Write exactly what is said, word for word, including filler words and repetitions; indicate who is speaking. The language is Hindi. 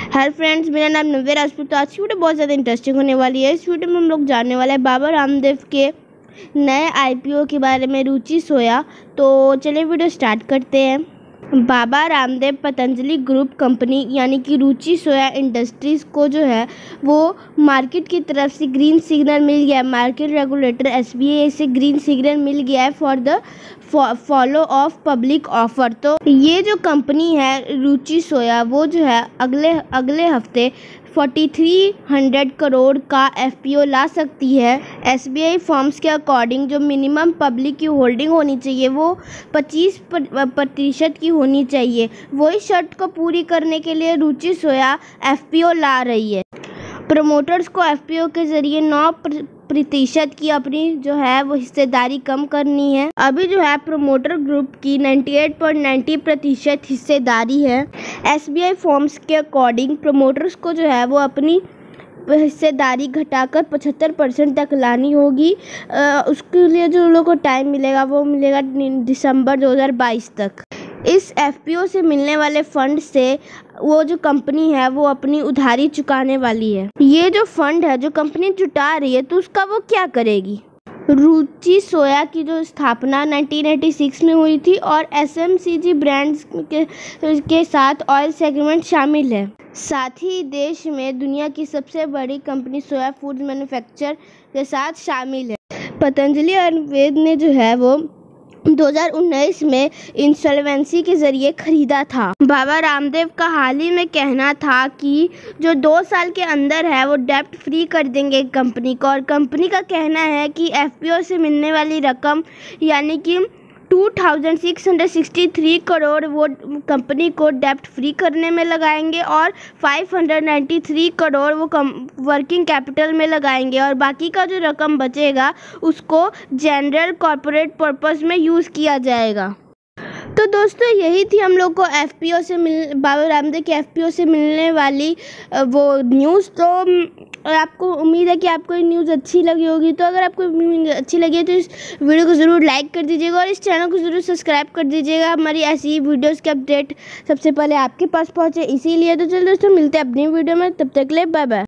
Speaker 1: हेलो फ्रेंड्स, मेरा नाम नव्या राजपूत। आज की वीडियो बहुत ज़्यादा इंटरेस्टिंग होने वाली है। इस वीडियो में हम लोग जानने वाले हैं बाबा रामदेव के नए आईपीओ के बारे में, रुचि सोया। तो चलिए वीडियो स्टार्ट करते हैं। बाबा रामदेव पतंजलि ग्रुप कंपनी यानी कि रुचि सोया इंडस्ट्रीज़ को जो है वो मार्केट की तरफ से ग्रीन सिग्नल मिल गया है। मार्केट रेगुलेटर एसबीआई से ग्रीन सिग्नल मिल गया है for the follow of public offer. तो ये जो कंपनी है रुचि सोया वो जो है अगले अगले हफ्ते तैंतालीस सौ करोड़ का एफपीओ ला सकती है। एसबीआई फॉर्म्स के अकॉर्डिंग जो मिनिमम पब्लिक की होल्डिंग होनी चाहिए वो पच्चीस प्रतिशत की होनी चाहिए। वही शर्त को पूरी करने के लिए रुचि सोया एफपीओ ला रही है। प्रमोटर्स को एफपीओ के जरिए नौ प्रतिशत की अपनी जो है वो हिस्सेदारी कम करनी है। अभी जो है प्रमोटर ग्रुप की अट्ठानवे पॉइंट नब्बे प्रतिशत हिस्सेदारी है। एसबीआई फॉर्म्स के अकॉर्डिंग प्रमोटर्स को जो है वो अपनी हिस्सेदारी घटाकर पचहत्तर परसेंट तक लानी होगी। आ, उसके लिए जो लोगों को टाइम मिलेगा वो मिलेगा दिसंबर दो हज़ार बाईस तक। इस एफपीओ से मिलने वाले फंड से वो जो कंपनी है वो अपनी उधारी चुकाने वाली है। ये जो फंड है जो कंपनी जुटा रही है तो उसका वो क्या करेगी। रुचि सोया की जो स्थापना उन्नीस सौ छियासी में हुई थी और एसएमसीजी ब्रांड्स के, के साथ ऑयल सेगमेंट शामिल है। साथ ही देश में दुनिया की सबसे बड़ी कंपनी सोया फूड मैन्युफैक्चर के साथ शामिल है। पतंजलि आयुर्वेद ने जो है वो दो हज़ार उन्नीस में इंसॉल्वेंसी के जरिए खरीदा था। बाबा रामदेव का हाल ही में कहना था कि जो दो साल के अंदर है वो डेब्ट फ्री कर देंगे कंपनी को। और कंपनी का कहना है कि एफपीओ से मिलने वाली रकम यानी कि दो हज़ार छह सौ तिरसठ करोड़ वो कंपनी को डेब्ट फ्री करने में लगाएंगे और पाँच सौ तिरानवे करोड़ वो कम वर्किंग कैपिटल में लगाएंगे और बाकी का जो रकम बचेगा उसको जनरल कॉर्पोरेट पर्पस में यूज़ किया जाएगा। तो दोस्तों यही थी हम लोग को एफपीओ से मिल बाबा रामदेव के एफपीओ से मिलने वाली वो न्यूज़। तो आपको उम्मीद है कि आपको ये न्यूज़ अच्छी लगी होगी। तो अगर आपको अच्छी लगी है तो इस वीडियो को ज़रूर लाइक कर दीजिएगा और इस चैनल को ज़रूर सब्सक्राइब कर दीजिएगा। हमारी ऐसी ही वीडियोज़ के अपडेट सबसे पहले आपके पास पहुँचे इसीलिए। तो चलो दोस्तों मिलते हैं अपनी वीडियो में, तब तक के लिए बाय बाय।